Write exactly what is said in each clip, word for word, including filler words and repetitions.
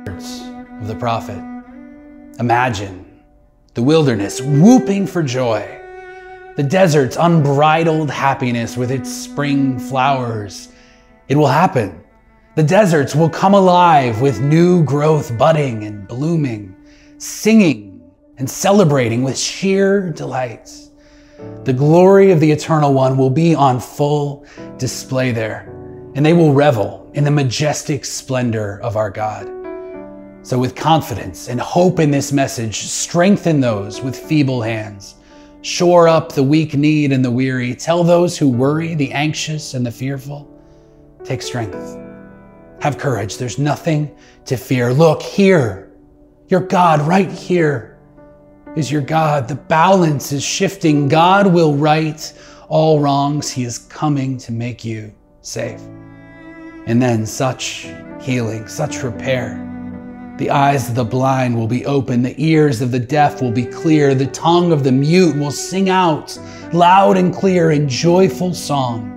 words of the prophet. Imagine the wilderness whooping for joy, the desert's unbridled happiness with its spring flowers. It will happen. The deserts will come alive with new growth budding and blooming, singing and celebrating with sheer delight. The glory of the Eternal One will be on full display there, and they will revel in the majestic splendor of our God. So with confidence and hope in this message, strengthen those with feeble hands. Shore up the weak-kneed and the weary. Tell those who worry, the anxious and the fearful, take strength. Have courage. There's nothing to fear. Look here. Your God right here is your God. The balance is shifting. God will right all wrongs. He is coming to make you safe. And then such healing, such repair. The eyes of the blind will be open. The ears of the deaf will be clear. The tongue of the mute will sing out loud and clear in joyful song.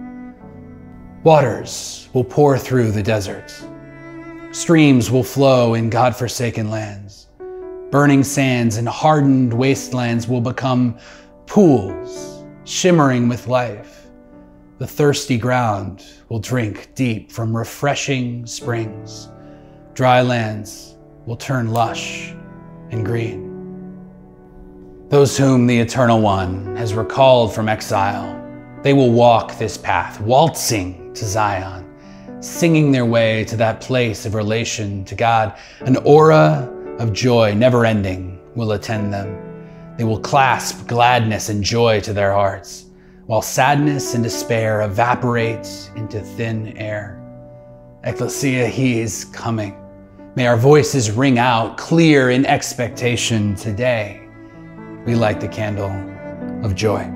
Waters will pour through the deserts. Streams will flow in God-forsaken lands. Burning sands and hardened wastelands will become pools, shimmering with life. The thirsty ground will drink deep from refreshing springs. Dry lands will turn lush and green. Those whom the Eternal One has recalled from exile, they will walk this path, waltzing to Zion, singing their way to that place of relation to God. An aura of joy, never ending, will attend them. They will clasp gladness and joy to their hearts, while sadness and despair evaporate into thin air. Ecclesia, He is coming. May our voices ring out clear in expectation today. We light the candle of joy.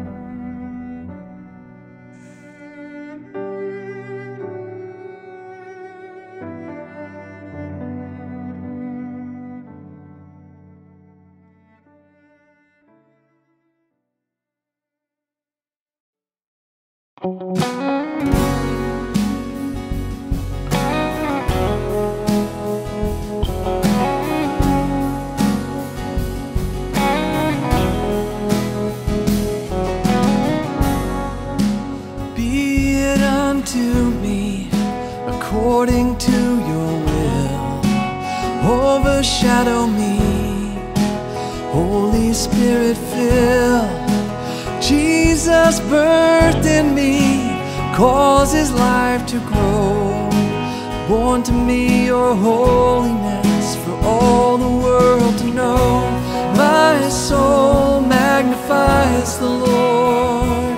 To me according to your will, overshadow me, Holy Spirit fill. Jesus birthed in me, causes life to grow. Born to me your holiness, for all the world to know. My soul magnifies the Lord.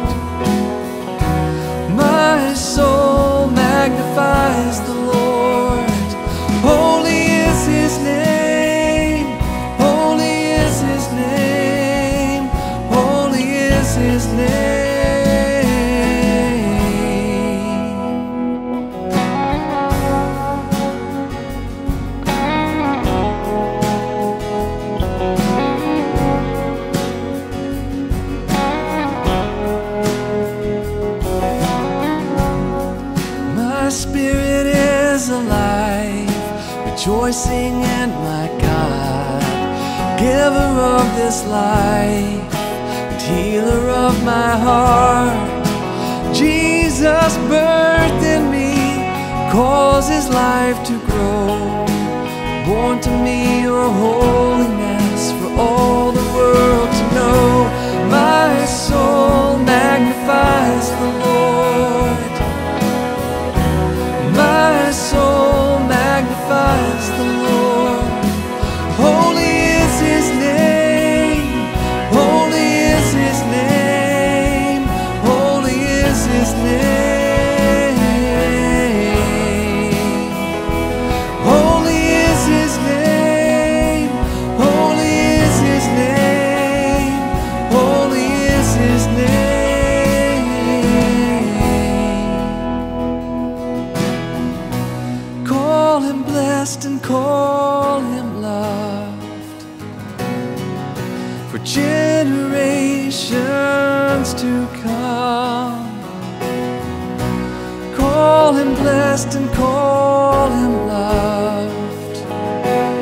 My soul magnifies the Lord. Holy is His name. Holy is His name. Holy is His name. Spirit is alive, rejoicing in my God, giver of this life, and healer of my heart. Jesus birthed in me, causes life to grow. Born to me your holiness, for all the world to know. My soul magnifies the Lord. My soul magnifies the Lord. Holy is His name. Holy is His name. Holy is His name. Holy is His name. Holy is His name. Holy is His name. Call Him blessed and call Him loved, for generations to come. Call Him blessed and call Him loved,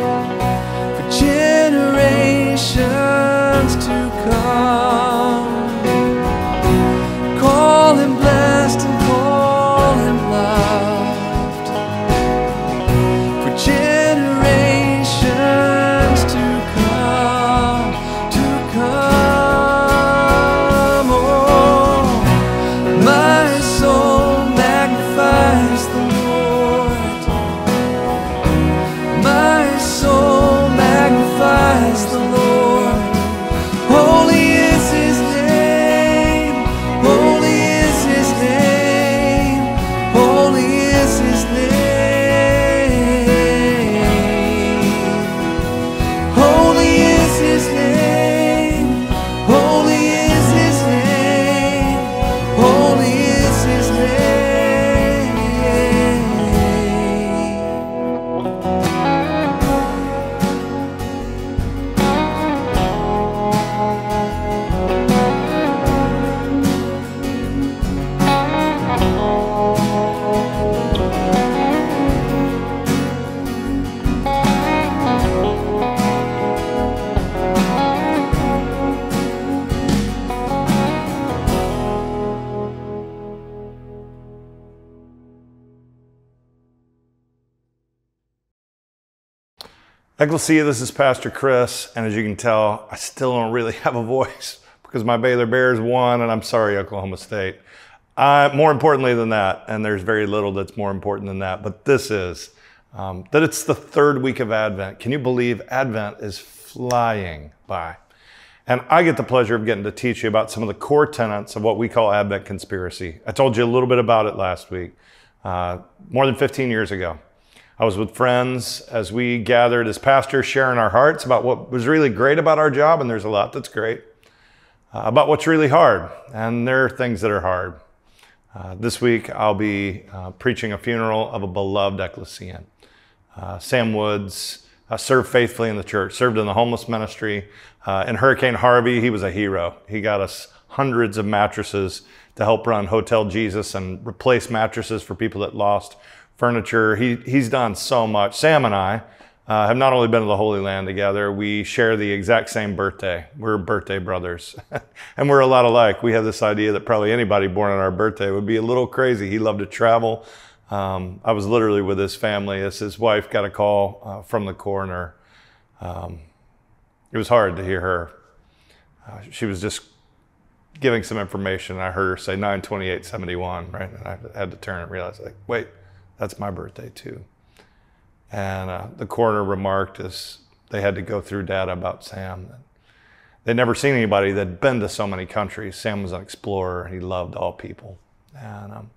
Ecclesia, this is Pastor Chris, and as you can tell, I still don't really have a voice because my Baylor Bears won, and I'm sorry, Oklahoma State. Uh, more importantly than that, and there's very little that's more important than that, but this is, um, that it's the third week of Advent. Can you believe Advent is flying by? And I get the pleasure of getting to teach you about some of the core tenets of what we call Advent conspiracy. I told you a little bit about it last week, uh, more than fifteen years ago. I was with friends as we gathered as pastors, sharing our hearts about what was really great about our job, and there's a lot that's great, uh, about what's really hard, and there are things that are hard. Uh, this week, I'll be uh, preaching a funeral of a beloved ecclesian. Uh, Sam Woods uh, served faithfully in the church, served in the homeless ministry. Uh, in Hurricane Harvey, he was a hero. He got us hundreds of mattresses to help run Hotel Jesus and replace mattresses for people that lost furniture. He, he's done so much. Sam and I uh, have not only been to the Holy Land together, we share the exact same birthday. We're birthday brothers. And we're a lot alike. We have this idea that probably anybody born on our birthday would be a little crazy. He loved to travel. Um, I was literally with his family as his wife got a call uh, from the coroner. Um, it was hard to hear her. Uh, she was just giving some information. I heard her say nine twenty-eight seventy-one, right? And I had to turn and realize, like, wait, that's my birthday too. And uh, the coroner remarked as they had to go through data about Sam. They'd never seen anybody that'd been to so many countries. Sam was an explorer. He loved all people. And, um,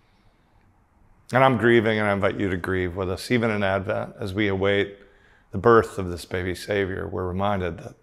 and I'm grieving, and I invite you to grieve with us. Even in Advent, as we await the birth of this baby Savior, we're reminded that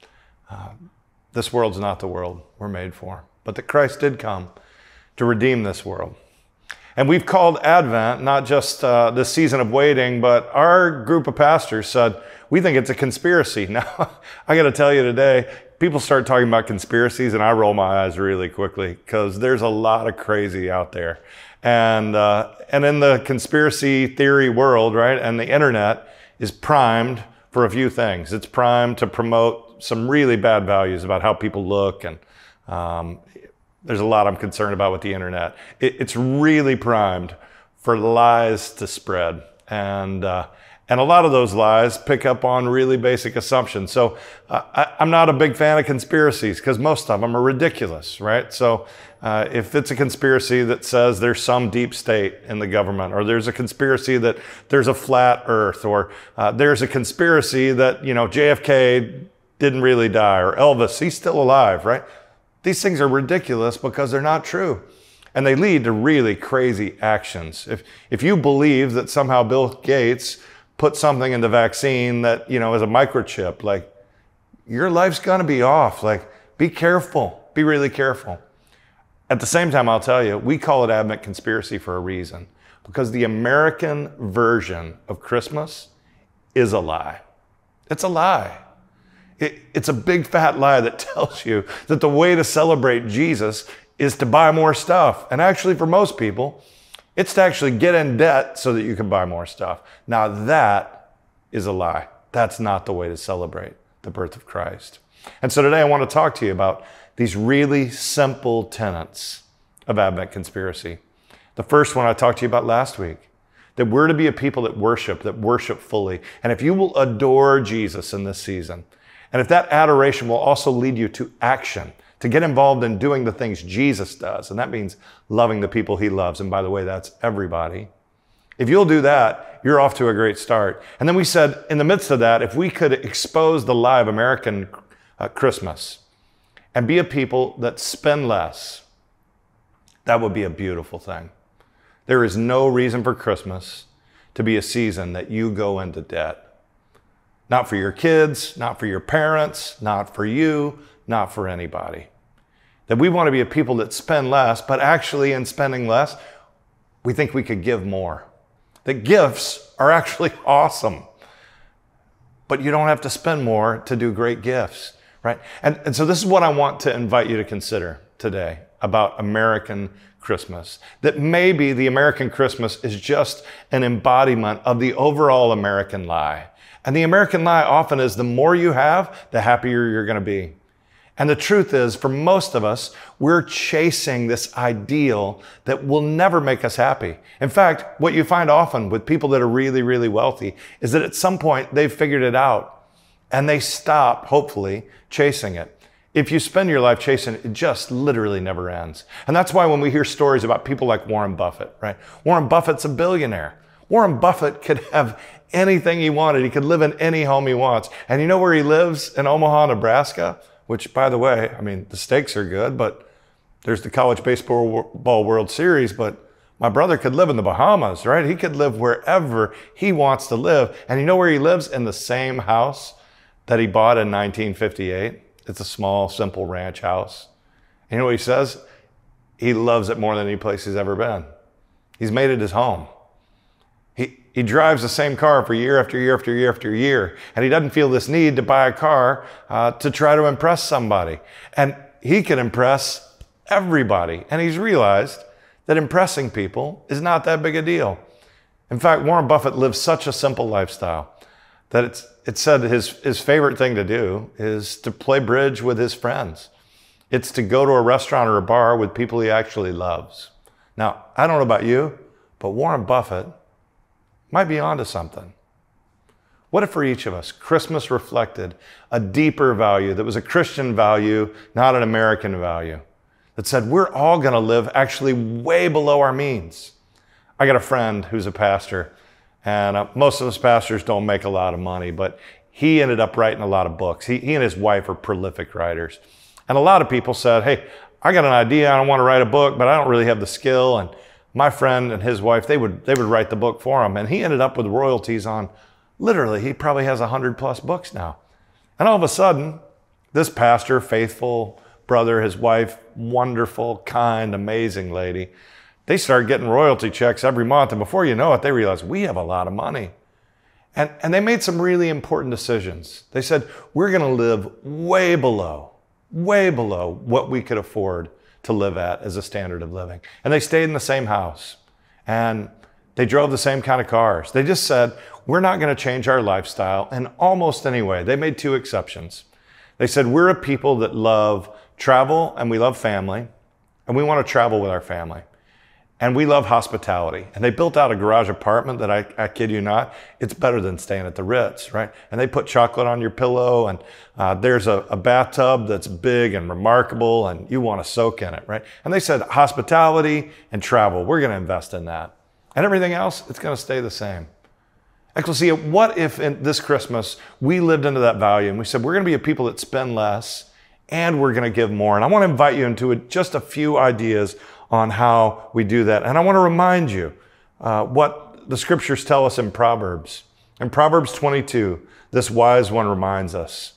uh, this world's not the world we're made for, but that Christ did come to redeem this world. And we've called Advent not just uh, this season of waiting, but our group of pastors said, we think it's a conspiracy. Now, I got to tell you today, people start talking about conspiracies and I roll my eyes really quickly because there's a lot of crazy out there. And, uh, and in the conspiracy theory world, right, and the internet is primed for a few things. It's primed to promote some really bad values about how people look, and um, there's a lot I'm concerned about with the internet. It, it's really primed for lies to spread. And, uh, and a lot of those lies pick up on really basic assumptions. So uh, I, I'm not a big fan of conspiracies because most of them are ridiculous, right? So uh, if it's a conspiracy that says there's some deep state in the government, or there's a conspiracy that there's a flat earth, or uh, there's a conspiracy that, you know, J F K didn't really die, or Elvis, he's still alive, right? These things are ridiculous because they're not true. And they lead to really crazy actions. If, if you believe that somehow Bill Gates put something in the vaccine that, you know, is a microchip, like, your life's gonna be off. Like, be careful, be really careful. At the same time, I'll tell you, we call it Advent conspiracy for a reason, because the American version of Christmas is a lie. It's a lie. It, it's a big fat lie that tells you that the way to celebrate Jesus is to buy more stuff. And actually, for most people, it's to actually get in debt so that you can buy more stuff. Now that is a lie. That's not the way to celebrate the birth of Christ. And so today I want to talk to you about these really simple tenets of Advent conspiracy. The first one I talked to you about last week, that we're to be a people that worship, that worship fully. And if you will adore Jesus in this season, and if that adoration will also lead you to action, to get involved in doing the things Jesus does, and that means loving the people he loves. And by the way, that's everybody. If you'll do that, you're off to a great start. And then we said, in the midst of that, if we could expose the lie of American uh, Christmas and be a people that spend less, that would be a beautiful thing. There is no reason for Christmas to be a season that you go into debt. Not for your kids, not for your parents, not for you, not for anybody. That we want to be a people that spend less, but actually in spending less, we think we could give more. That gifts are actually awesome, but you don't have to spend more to do great gifts, right? And, and so this is what I want to invite you to consider today about American Christmas. That maybe the American Christmas is just an embodiment of the overall American lie. And the American lie often is the more you have, the happier you're going to be. And the truth is, for most of us, we're chasing this ideal that will never make us happy. In fact, what you find often with people that are really, really wealthy is that at some point they've figured it out and they stop, hopefully, chasing it. If you spend your life chasing it, it just literally never ends. And that's why when we hear stories about people like Warren Buffett, right? Warren Buffett's a billionaire. Warren Buffett could have anything he wanted. He could live in any home he wants. And you know where he lives? In Omaha, Nebraska, which, by the way, I mean, the stakes are good, but there's the College Baseball World Series, but my brother could live in the Bahamas, right? He could live wherever he wants to live. And you know where he lives? In the same house that he bought in nineteen fifty-eight. It's a small, simple ranch house. And you know what he says? He loves it more than any place he's ever been. He's made it his home. He, he drives the same car for year after year after year after year. And he doesn't feel this need to buy a car uh, to try to impress somebody. And he can impress everybody. And he's realized that impressing people is not that big a deal. In fact, Warren Buffett lives such a simple lifestyle that it's, it said his, his favorite thing to do is to play bridge with his friends. It's to go to a restaurant or a bar with people he actually loves. Now, I don't know about you, but Warren Buffett might be onto something. What if for each of us, Christmas reflected a deeper value that was a Christian value, not an American value, that said we're all going to live actually way below our means? I got a friend who's a pastor, and uh, most of us pastors don't make a lot of money, but he ended up writing a lot of books. He, he and his wife are prolific writers. And a lot of people said, hey, I got an idea, I want to write a book, but I don't really have the skill. And my friend and his wife, they would, they would write the book for him. And he ended up with royalties on, literally, he probably has a hundred plus books now. And all of a sudden, this pastor, faithful brother, his wife, wonderful, kind, amazing lady, they started getting royalty checks every month. And before you know it, they realized we have a lot of money. And, and they made some really important decisions. They said, we're going to live way below, way below what we could afford to live at as a standard of living. And they stayed in the same house. And they drove the same kind of cars. They just said, we're not going to change our lifestyle in almost any way. They made two exceptions. They said, we're a people that love travel and we love family. And we want to travel with our family. And we love hospitality. And they built out a garage apartment that I, I kid you not, it's better than staying at the Ritz, right? And they put chocolate on your pillow, and uh, there's a, a bathtub that's big and remarkable, and you want to soak in it, right? And they said hospitality and travel, we're going to invest in that. And everything else, it's going to stay the same. Ecclesia, what if in this Christmas we lived into that value and we said we're going to be a people that spend less and we're going to give more? And I want to invite you into a, just a few ideas on how we do that. And I want to remind you uh, what the scriptures tell us in Proverbs. In Proverbs twenty-two, this wise one reminds us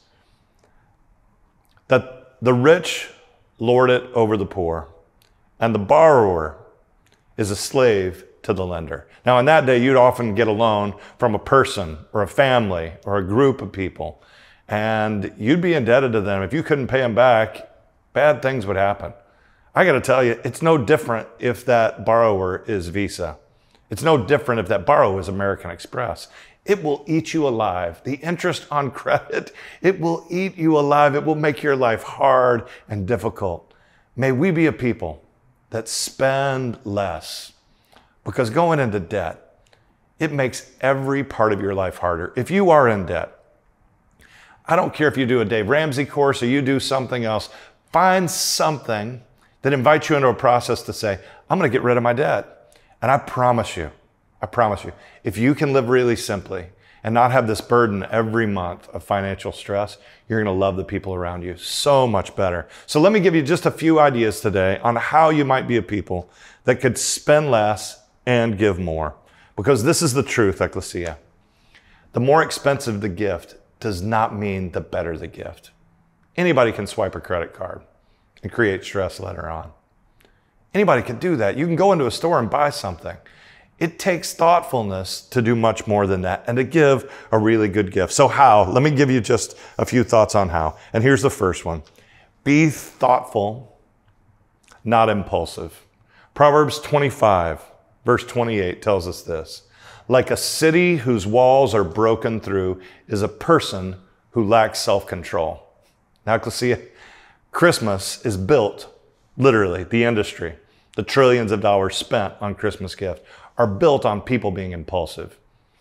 that the rich lord it over the poor, and the borrower is a slave to the lender. Now, in that day, you'd often get a loan from a person or a family or a group of people, and you'd be indebted to them. If you couldn't pay them back, bad things would happen. I got to tell you, it's no different if that borrower is Visa. It's no different if that borrower is American Express. It will eat you alive. The interest on credit, it will eat you alive. It will make your life hard and difficult. May we be a people that spend less, because going into debt, it makes every part of your life harder. If you are in debt, I don't care if you do a Dave Ramsey course or you do something else, find something that invites you into a process to say, I'm going to get rid of my debt. And I promise you, I promise you, if you can live really simply and not have this burden every month of financial stress, you're going to love the people around you so much better. So let me give you just a few ideas today on how you might be a people that could spend less and give more. Because this is the truth, Ecclesia. The more expensive the gift does not mean the better the gift. Anybody can swipe a credit card and create stress later on. Anybody can do that. You can go into a store and buy something. It takes thoughtfulness to do much more than that and to give a really good gift. So how? Let me give you just a few thoughts on how. And here's the first one. Be thoughtful, not impulsive. Proverbs twenty-five, verse twenty-eight tells us this. Like a city whose walls are broken through is a person who lacks self-control. Now, Ecclesia, Christmas is built, literally, the industry, the trillions of dollars spent on Christmas gifts are built on people being impulsive.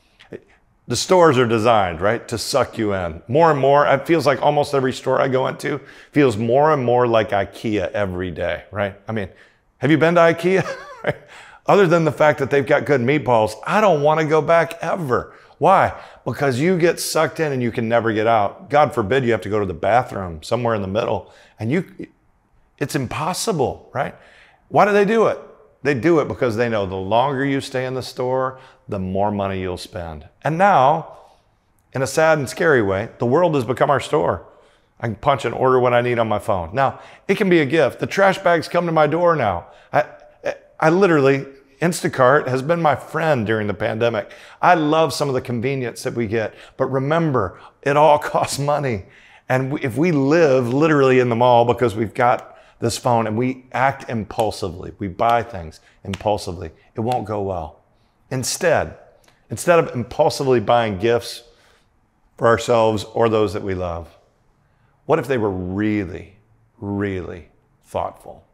The stores are designed, right, to suck you in. More and more, it feels like almost every store I go into feels more and more like IKEA every day, right? I mean, have you been to IKEA? Other than the fact that they've got good meatballs, I don't want to go back ever. Why? Because you get sucked in and you can never get out. God forbid you have to go to the bathroom somewhere in the middle, and you, it's impossible, right? Why do they do it? They do it because they know the longer you stay in the store, the more money you'll spend. And now, in a sad and scary way, the world has become our store. I can punch and order what I need on my phone. Now, it can be a gift. The trash bags come to my door now. I, I literally, Instacart has been my friend during the pandemic. I love some of the convenience that we get, but remember, it all costs money. And if we live literally in the mall because we've got this phone and we act impulsively, we buy things impulsively, it won't go well. Instead, instead of impulsively buying gifts for ourselves or those that we love, what if they were really, really thoughtful?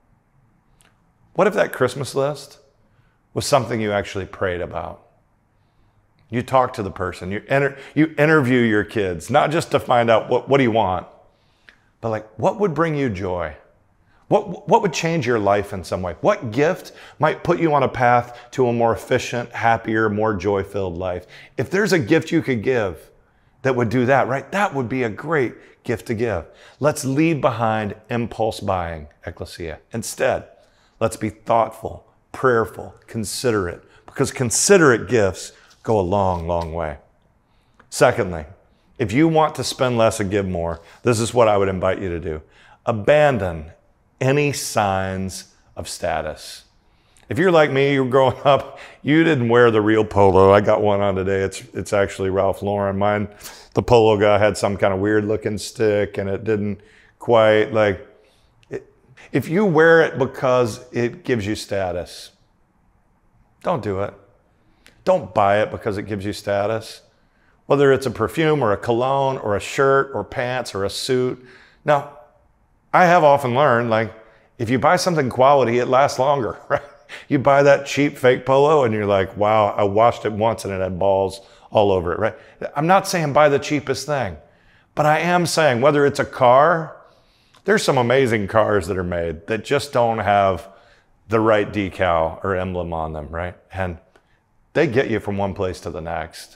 What if that Christmas list was something you actually prayed about? You talk to the person, you, enter, you interview your kids, not just to find out what, what do you want, but like, what would bring you joy? What, what would change your life in some way? What gift might put you on a path to a more efficient, happier, more joy-filled life? If there's a gift you could give that would do that, right? That would be a great gift to give. Let's leave behind impulse buying, Ecclesia. Instead, let's be thoughtful, prayerful, considerate, because considerate gifts go a long, long way. Secondly, if you want to spend less and give more, this is what I would invite you to do. Abandon any signs of status. If you're like me, you're growing up, you didn't wear the real polo. I got one on today. It's it's actually Ralph Lauren. Mine, the polo guy had some kind of weird looking stick and it didn't quite like, it, if you wear it because it gives you status, don't do it. Don't buy it because it gives you status. Whether it's a perfume or a cologne or a shirt or pants or a suit. Now, I have often learned, like, if you buy something quality, it lasts longer, right? You buy that cheap fake polo and you're like, wow, I washed it once and it had balls all over it, right? I'm not saying buy the cheapest thing, but I am saying whether it's a car, there's some amazing cars that are made that just don't have the right decal or emblem on them, right? And they get you from one place to the next.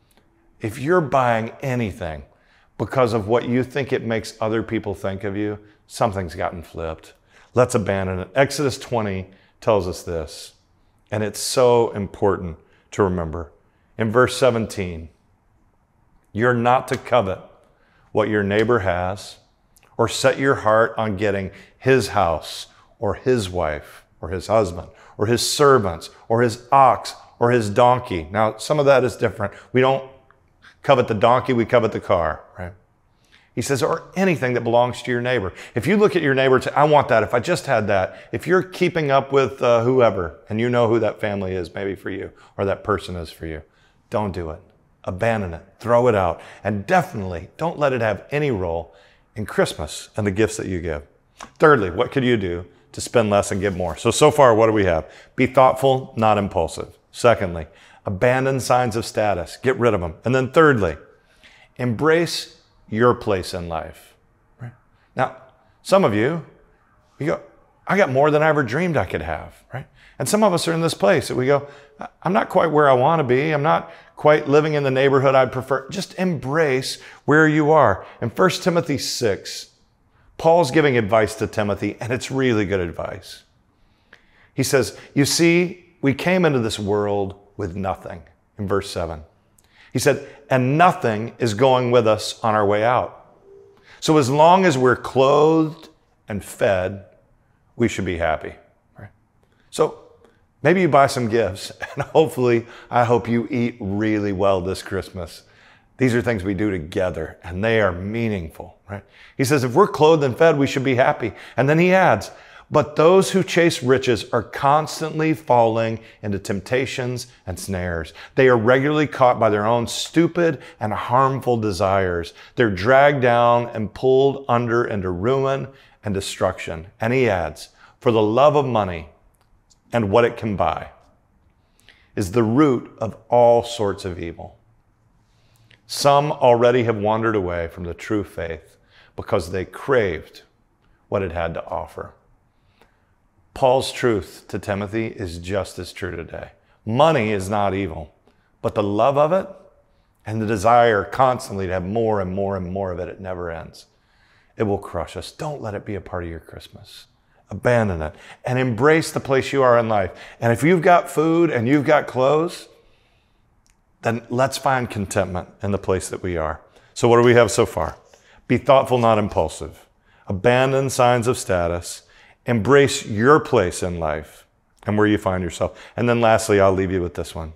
If you're buying anything because of what you think it makes other people think of you, something's gotten flipped. Let's abandon it. Exodus twenty tells us this, and it's so important to remember. In verse seventeen, you're not to covet what your neighbor has or set your heart on getting his house or his wife or his husband or his servants or his ox or his donkey. Now, some of that is different. We don't covet the donkey, we covet the car, right? He says, or anything that belongs to your neighbor. If you look at your neighbor and say, I want that, if I just had that, if you're keeping up with uh, whoever, and you know who that family is maybe for you, or that person is for you, don't do it. Abandon it, throw it out, and definitely don't let it have any role in Christmas and the gifts that you give. Thirdly, what could you do to spend less and give more? So, so far, what do we have? Be thoughtful, not impulsive. Secondly, abandon signs of status, get rid of them. And then thirdly, embrace your place in life. Right? Now, some of you, you go, I got more than I ever dreamed I could have, right? And some of us are in this place that we go, I'm not quite where I want to be. I'm not quite living in the neighborhood I'd prefer. Just embrace where you are. In First Timothy six, Paul's giving advice to Timothy, and it's really good advice. He says, you see, we came into this world with nothing, in verse seven. He said, and nothing is going with us on our way out. So as long as we're clothed and fed, we should be happy. Right? So maybe you buy some gifts, and hopefully, I hope you eat really well this Christmas. These are things we do together, and they are meaningful. Right? He says, if we're clothed and fed, we should be happy. And then he adds, but those who chase riches are constantly falling into temptations and snares. They are regularly caught by their own stupid and harmful desires. They're dragged down and pulled under into ruin and destruction. And he adds, for the love of money and what it can buy is the root of all sorts of evil. Some already have wandered away from the true faith because they craved what it had to offer. Paul's truth to Timothy is just as true today. Money is not evil, but the love of it and the desire constantly to have more and more and more of it, it never ends. It will crush us. Don't let it be a part of your Christmas. Abandon it and embrace the place you are in life. And if you've got food and you've got clothes, then let's find contentment in the place that we are. So what do we have so far? Be thoughtful, not impulsive. Abandon signs of status. Embrace your place in life and where you find yourself. And then lastly, I'll leave you with this one.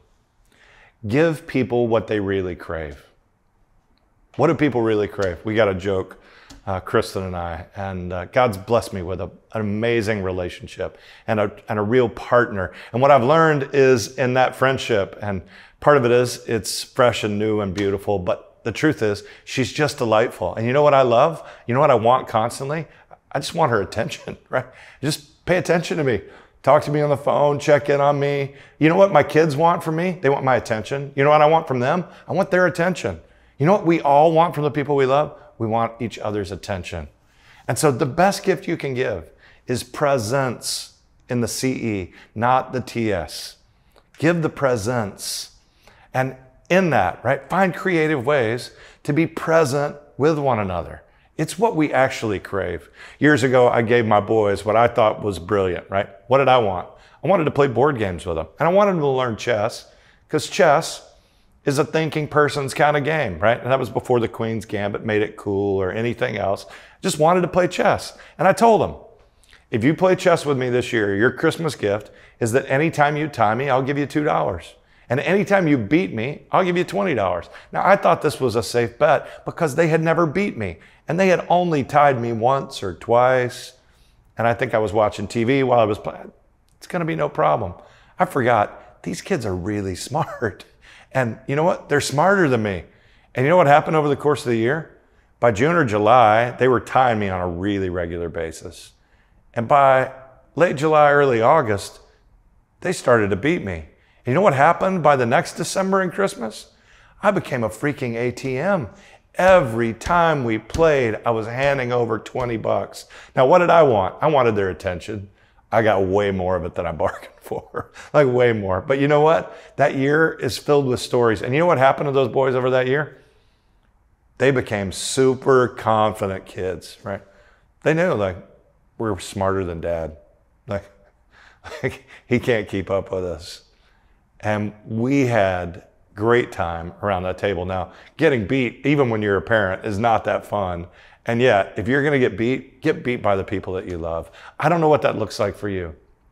Give people what they really crave. What do people really crave? We got a joke, uh, Kristen and I, and uh, God's blessed me with a, an amazing relationship and a, and a real partner. And what I've learned is in that friendship, and part of it is it's fresh and new and beautiful, but the truth is she's just delightful. And you know what I love? You know what I want constantly? I just want her attention, right? Just pay attention to me. Talk to me on the phone, check in on me. You know what my kids want from me? They want my attention. You know what I want from them? I want their attention. You know what we all want from the people we love? We want each other's attention. And so the best gift you can give is presence in the C E, not the T S. Give the presence. And in that, right, find creative ways to be present with one another. It's what we actually crave. Years ago, I gave my boys what I thought was brilliant, right? What did I want? I wanted to play board games with them. And I wanted them to learn chess, because chess is a thinking person's kind of game, right? And that was before the Queen's Gambit made it cool or anything else. Just wanted to play chess. And I told them, if you play chess with me this year, your Christmas gift is that anytime you tie me, I'll give you two dollars. And anytime you beat me, I'll give you twenty dollars. Now, I thought this was a safe bet because they had never beat me. And they had only tied me once or twice. And I think I was watching T V while I was playing. It's going to be no problem. I forgot, these kids are really smart. And you know what? They're smarter than me. And you know what happened over the course of the year? By June or July, they were tying me on a really regular basis. And by late July, early August, they started to beat me. And you know what happened by the next December and Christmas? I became a freaking A T M. Every time we played, I was handing over twenty bucks. Now, what did I want? I wanted their attention. I got way more of it than I bargained for, like way more. But you know what? That year is filled with stories. And you know what happened to those boys over that year? They became super confident kids, right? They knew, like, we're smarter than dad. Like, like he can't keep up with us. And we had great time around that table. Now, getting beat, even when you're a parent, is not that fun. And yet, if you're gonna get beat, get beat by the people that you love. I don't know what that looks like for you.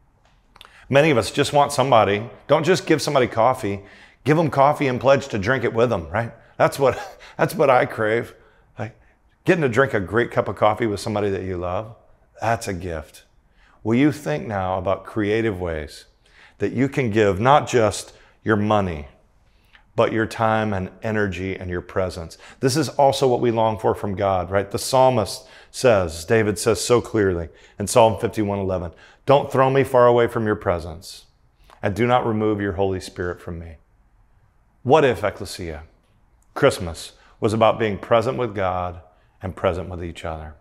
Many of us just want somebody, don't just give somebody coffee, give them coffee and pledge to drink it with them, right? That's what, that's what I crave. Like, getting to drink a great cup of coffee with somebody that you love, that's a gift. Will you think now about creative ways that you can give not just your money, but your time and energy and your presence? This is also what we long for from God, right? The psalmist says, David says so clearly in Psalm fifty-one eleven, don't throw me far away from your presence, and do not remove your Holy Spirit from me. What if, Ecclesia, Christmas was about being present with God and present with each other?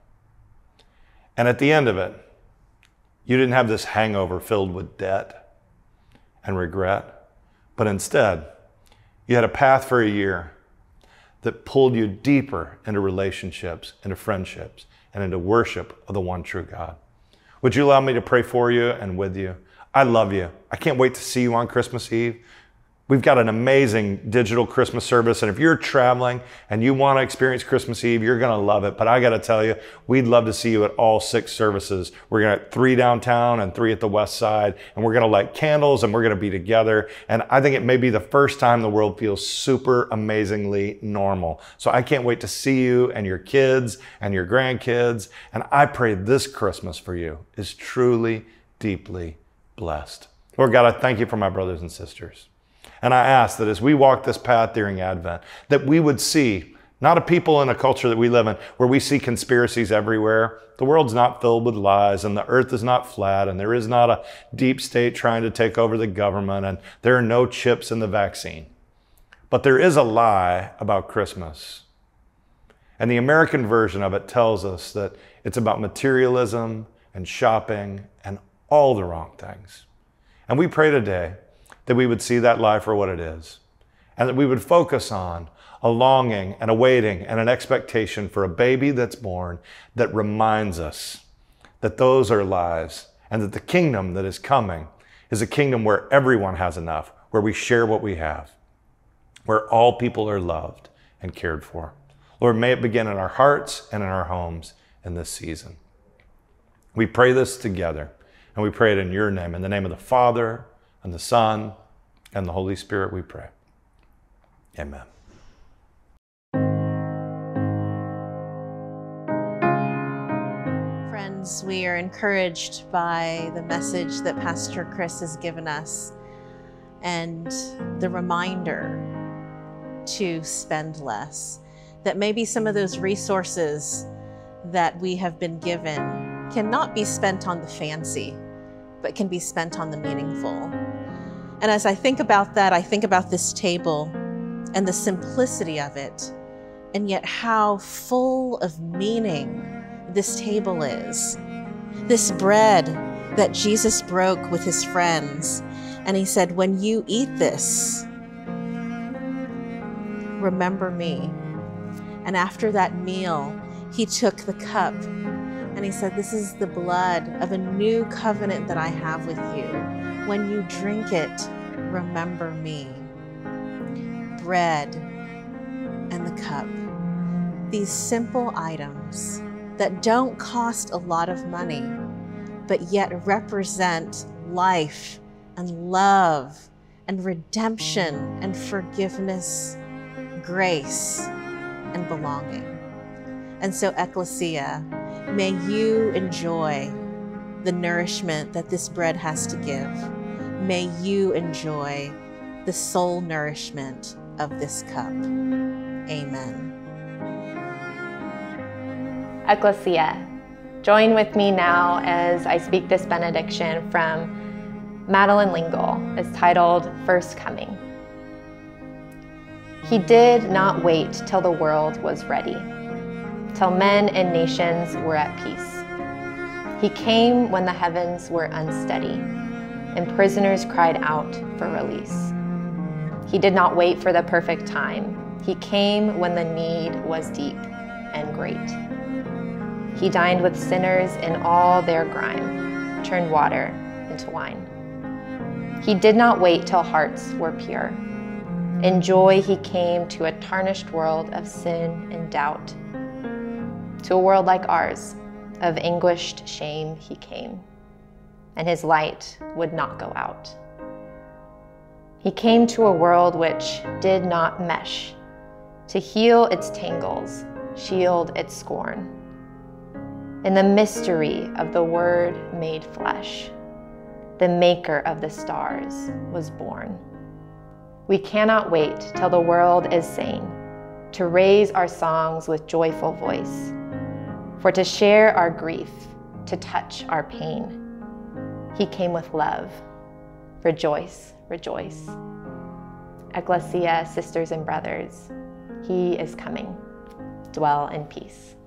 And at the end of it, you didn't have this hangover filled with debt and regret, but instead, you had a path for a year that pulled you deeper into relationships, into friendships, and into worship of the one true God. Would you allow me to pray for you and with you? I love you. I can't wait to see you on Christmas Eve. We've got an amazing digital Christmas service, and if you're traveling and you want to experience Christmas Eve, you're going to love it. But I got to tell you, we'd love to see you at all six services. We're going to have three downtown and three at the west side, and we're going to light candles, and we're going to be together. And I think it may be the first time the world feels super amazingly normal. So I can't wait to see you and your kids and your grandkids. And I pray this Christmas for you is truly, deeply blessed. Lord God, I thank you for my brothers and sisters. And I ask that as we walk this path during Advent, that we would see Not a people in a culture that we live in where we see conspiracies everywhere. The world's not filled with lies, and the earth is not flat, and there is not a deep state trying to take over the government, and there are no chips in the vaccine. But there is a lie about Christmas. And the American version of it tells us that it's about materialism and shopping and all the wrong things. And we pray today that we would see that lie for what it is, and that we would focus on a longing and a waiting and an expectation for a baby that's born that reminds us that those are lies, and that the kingdom that is coming is a kingdom where everyone has enough, where we share what we have, where all people are loved and cared for. Lord, may it begin in our hearts and in our homes in this season. We pray this together, and we pray it in your name, in the name of the Father and the Son and the Holy Spirit we pray. Amen. Friends, we are encouraged by the message that Pastor Chris has given us and the reminder to spend less. That maybe some of those resources that we have been given cannot be spent on the fancy, but can be spent on the meaningful. And as I think about that, I think about this table and the simplicity of it, and yet how full of meaning this table is. This bread that Jesus broke with his friends, and he said, when you eat this, remember me. And after that meal, he took the cup and he said, this is the blood of a new covenant that I have with you. When you drink it, remember me. Bread and the cup. These simple items that don't cost a lot of money, but yet represent life and love and redemption and forgiveness, grace and belonging. And so, Ecclesia, may you enjoy the nourishment that this bread has to give. May you enjoy the soul nourishment of this cup. Amen. Ecclesia, join with me now as I speak this benediction from Madeleine L'Engle. It's titled, First Coming. He did not wait till the world was ready, till men and nations were at peace. He came when the heavens were unsteady, and prisoners cried out for release. He did not wait for the perfect time. He came when the need was deep and great. He dined with sinners in all their grime, turned water into wine. He did not wait till hearts were pure. In joy he came to a tarnished world of sin and doubt. To a world like ours, of anguished shame he came, and his light would not go out. He came to a world which did not mesh, to heal its tangles, shield its scorn. In the mystery of the Word made flesh, the maker of the stars was born. We cannot wait till the world is sane, to raise our songs with joyful voice, for to share our grief, to touch our pain. He came with love. Rejoice, rejoice. Ecclesia, sisters and brothers, he is coming. Dwell in peace.